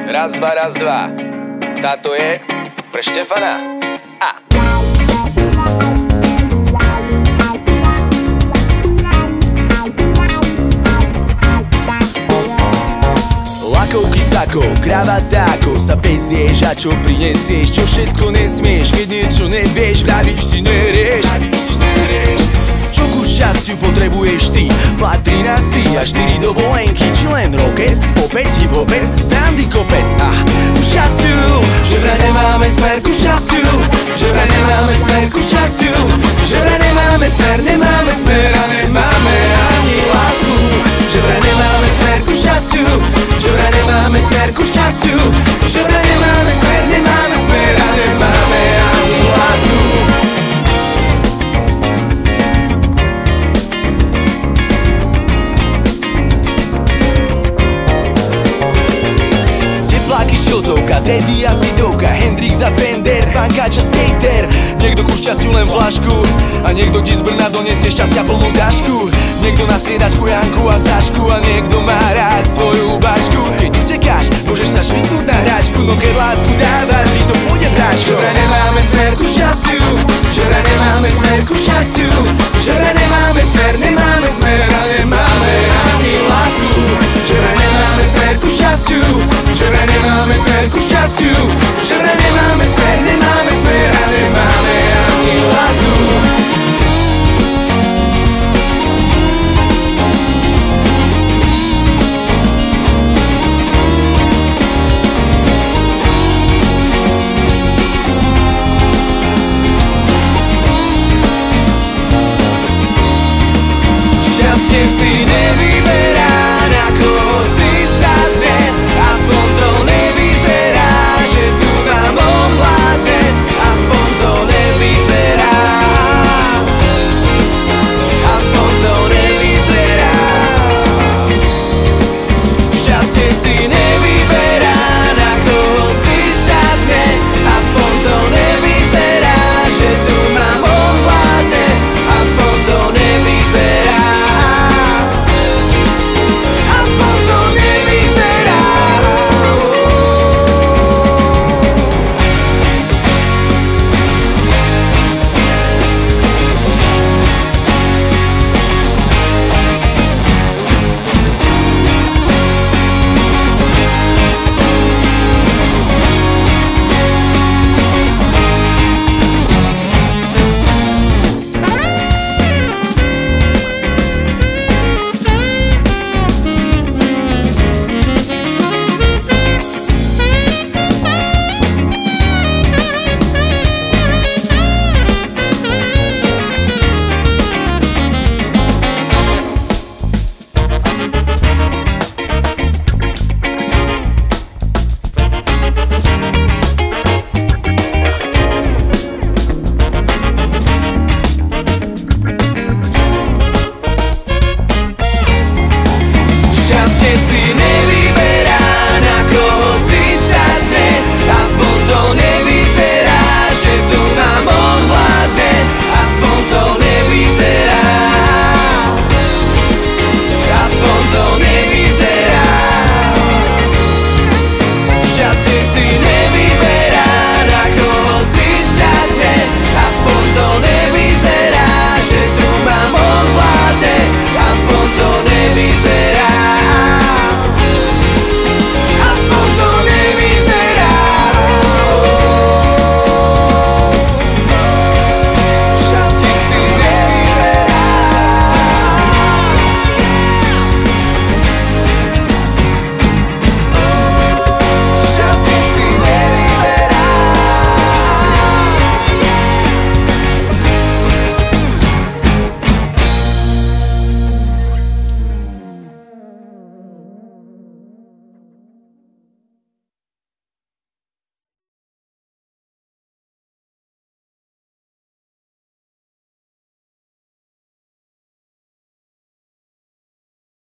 Raz, dva. Táto je pre Štefana. Lakovky, sakov, kravatákov sa vezieš a čo prinesieš, čo všetko nesmieš, keď niečo nevieš, vravíš si nerieš. Čo ku šťastiu potrebuješ ty? Plat 13 a 4 dovolenky, či len rokec, popec, hip-hopec, srandy kopec. Ku šťastiu, že vraj nemáme smer ku šťastiu, že vraj nemáme smer ku šťastiu, že vraj nemáme smer a nemáme ani lásku. Že vraj nemáme smer ku šťastiu, že vraj nemáme smer ku šťastiu, že vraj nemáme smer a nemáme ani lásku. Tepláky, šiltovka, Teddy a Sidovka, Hendrix a Fender, pankáč a skater. Niekto ku šťastiu len flašku a niekto ti z Brna donesie šťastia plnú tašku. Niekto na striedačku Janku a Sašku a niekto má rád svoju bačku. Keď utekáš, môžeš sa švitnúť na hráčku, no keď lásku dávaš, vždy to bude bráčko. Že vraj nemáme smer ku šťastiu, že vraj nemáme smer ku šťastiu, že vraj nemáme smer a nemáme ani lásku. Že vraj nemáme smer ku šťastiu, že vraj nemáme smer ku šťastiu, že vraj